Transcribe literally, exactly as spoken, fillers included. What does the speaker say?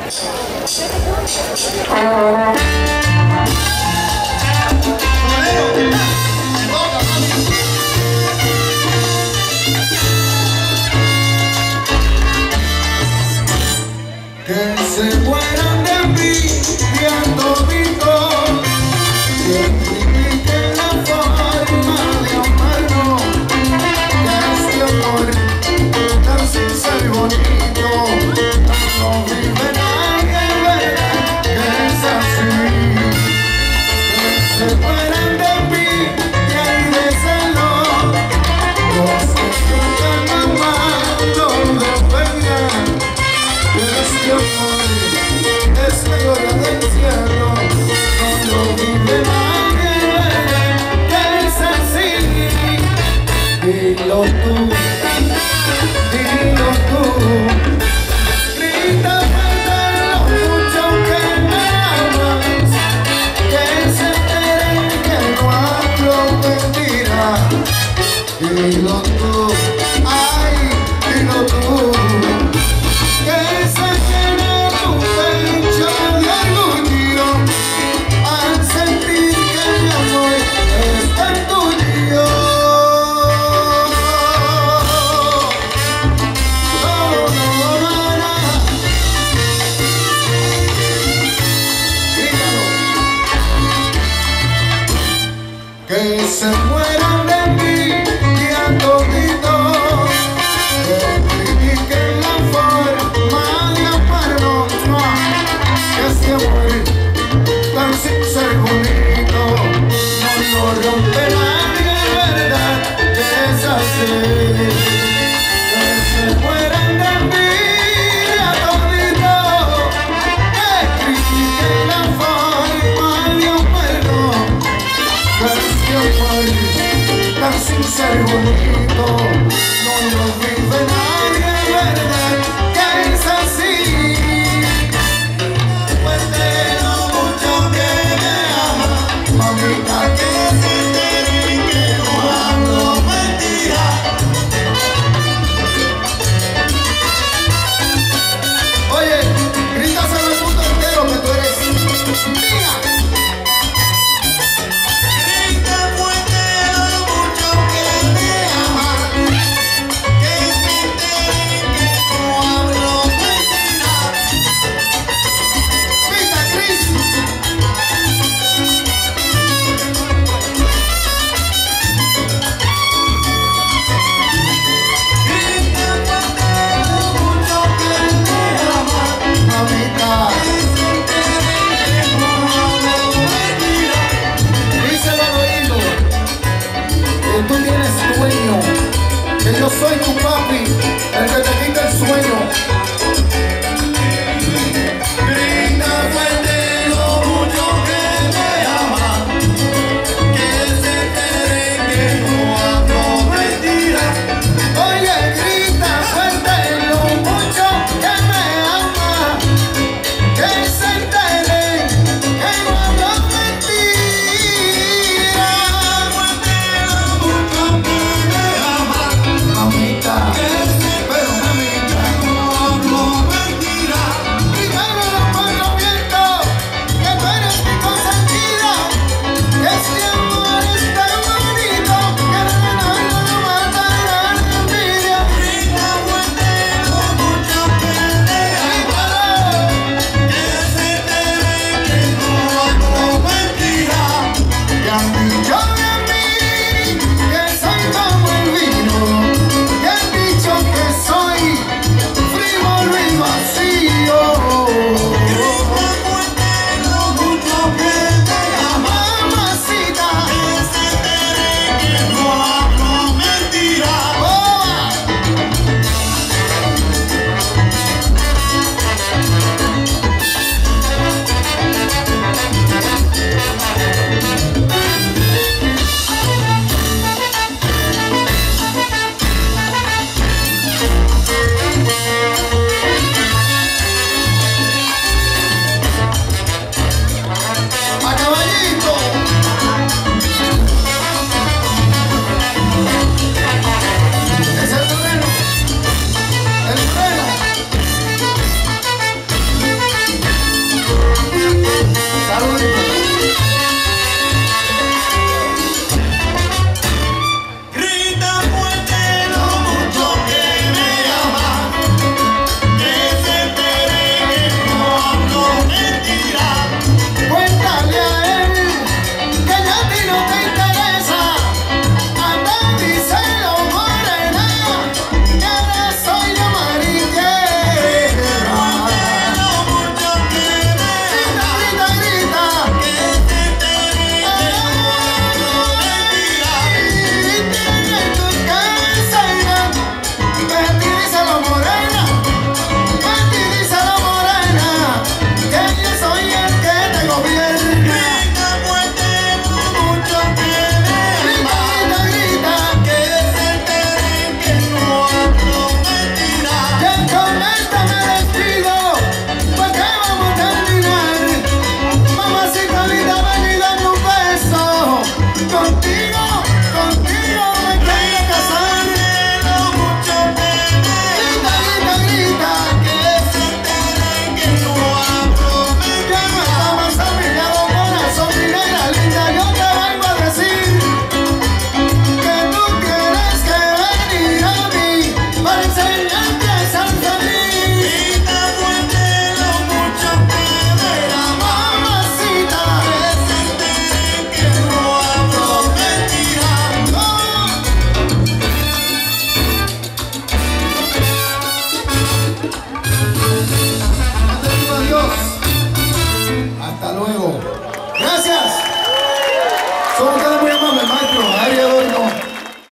Que se mueran de mí, ya toditos, que critiquen la forma de amarnos, que este amor tan sincero y bonito no vive nadie, verá que es así. Que se mueran de mí, que hay de celos, los que están amando de pena. Este amor es la gloria del cielo, no lo vive nadie, que es así. Dilo tú, dilo tú, grita fuerte lo mucho que me amas, que se enteren que no hablo mentira. Dilo tú, ay, dilo tú. Que se llene tu pecho de orgullo al sentir que mi amor es tan tuyo. No, no, no, no. Grítalo. Que se mueran de mí y a toditos, que critiquen la forma de amarnos, que este amor tan sincero y bonito no lo rompe nadie, verdad que es así. Que se mueran de mí a toditos, que critiquen la forma de amarnos, que este amor tan sincero y bonito no lo vive nadie, verdad que es así. Fuerte lo mucho que me ama, mamita, que se enteren que no hablo mentira. Oye, grítaselo al mundo entero que tú eres mía. Grita fuerte lo mucho que me Señor.